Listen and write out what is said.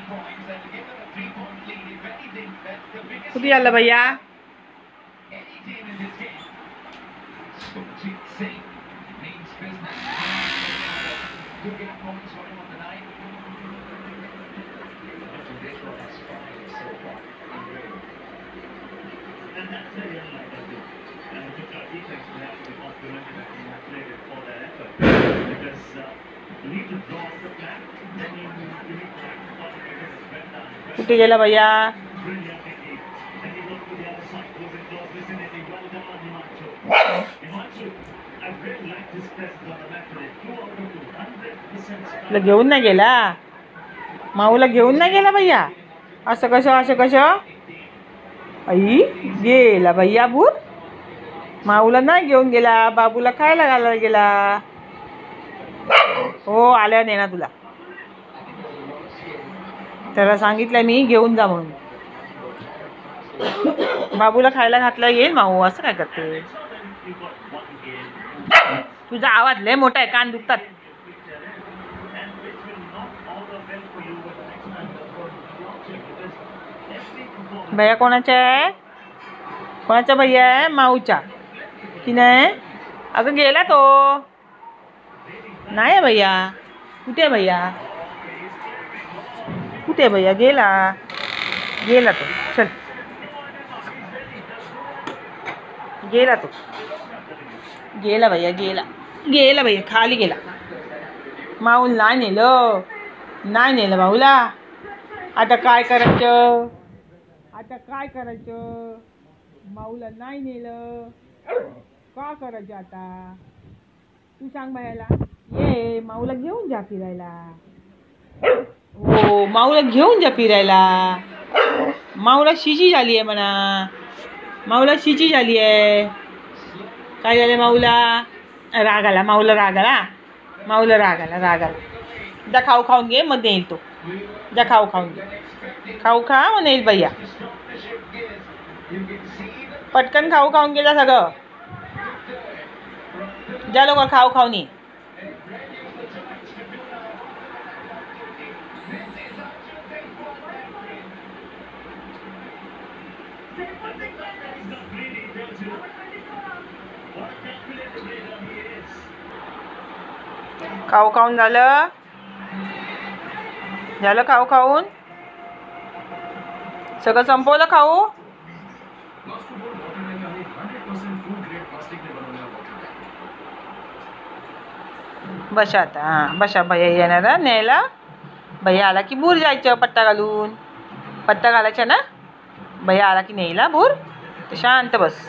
कुठे आलं भैया? कुठे गेला भैया? घेऊन नाही गेला? माऊला घेऊन नाही गेला भैया? असं कसं? आई गेला भैया भूर. माऊला नाही घेऊन गेला, बाबूला खायला घालायला गेला. हो, आल्या नाही ना तुला. त्याला सांगितलं मी घेऊन जा म्हणून. बाबूला खायला घातलं येईल माऊ. असं काय करते? तुझा आवाज लय मोठा आहे, कान दुखतात. भैया कोणाचा आहे? कोणाचा भैया आहे? माऊचा की नाही? अगं गेला तो. नाही भैया. कुठे भैया? कुठे भैया? गेला तो. चल, गेला तो. गेला भैया खाली गेला. माऊल नाही नेलं माऊला. आता काय करायचं? माऊला नाही नेलं, का करायचं आता? तू सांग भैयाला. ये माऊला घेऊन जा फिरायला. हो, माऊला घेऊन जा फिरायला. माऊला शिशी झाली आहे म्हणा. माऊला काय झालं माऊला? राग आला. माऊला राग आला. जा खाऊन घे, मग येईल तो. जा खाऊन घे. खा मग येईल भैया. पटकन खाऊन घे जा सगळं. जा लोक खाऊन ये. खाऊन झालं खाऊन सगळं संपवलं खाऊ. बसा आता. बसा, भैया येणार न्यायला. भैया आला की भूर जायचं पट्टा घालून. पट्टा घालायचा ना. भैया आला की न्यायला भूर. तर शांत बस.